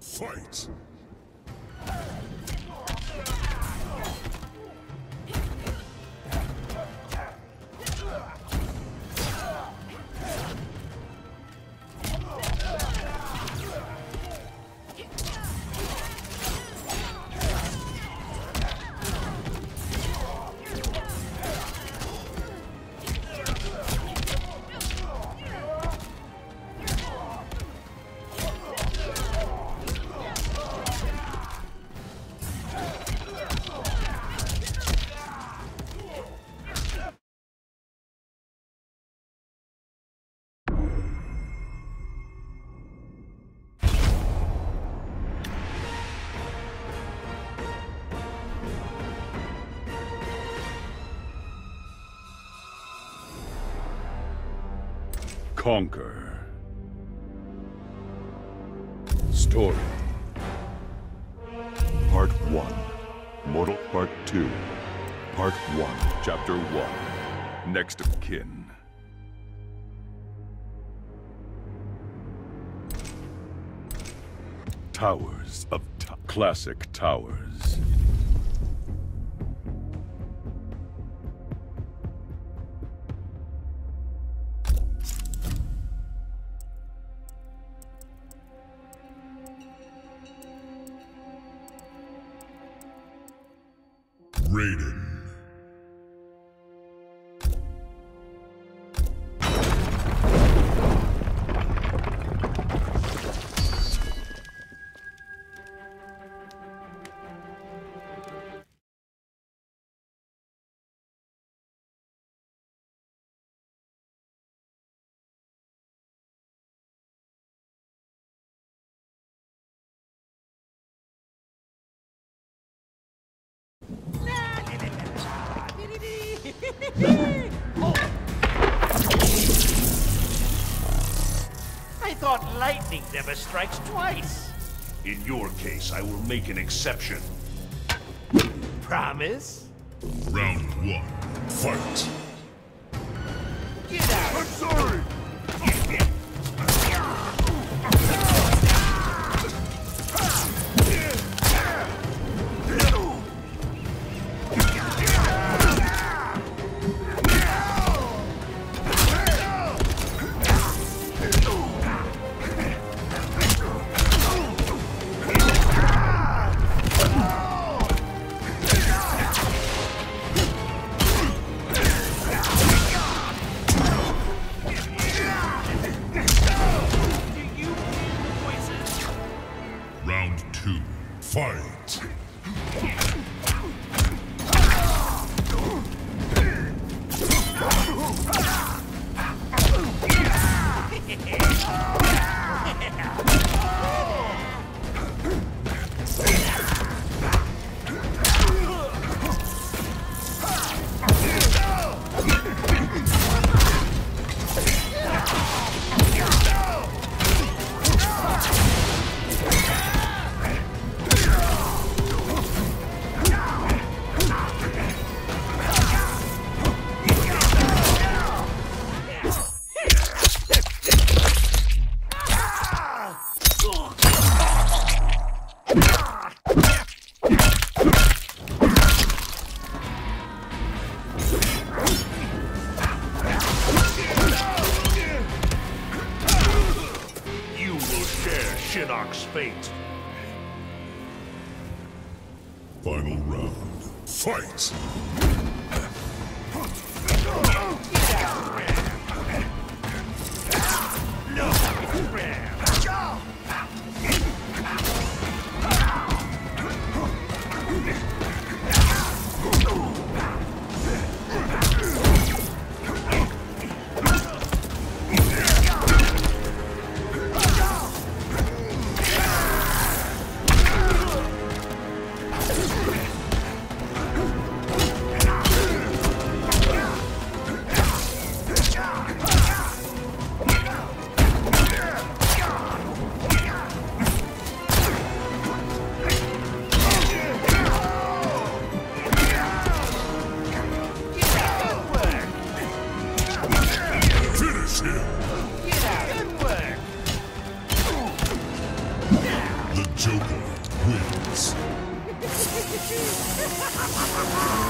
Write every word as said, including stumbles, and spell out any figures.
Fight! Conquer. Story. Part one. Mortal Part two. Part one. Chapter one. Next of Kin. Towers of t- Classic Towers. Raiden. I thought lightning never strikes twice. In your case, I will make an exception. Promise? Round one. Fight! Get out! I'm sorry! Round two. Fight! You will share Shinnok's fate. Final round. Fight! Joker wins.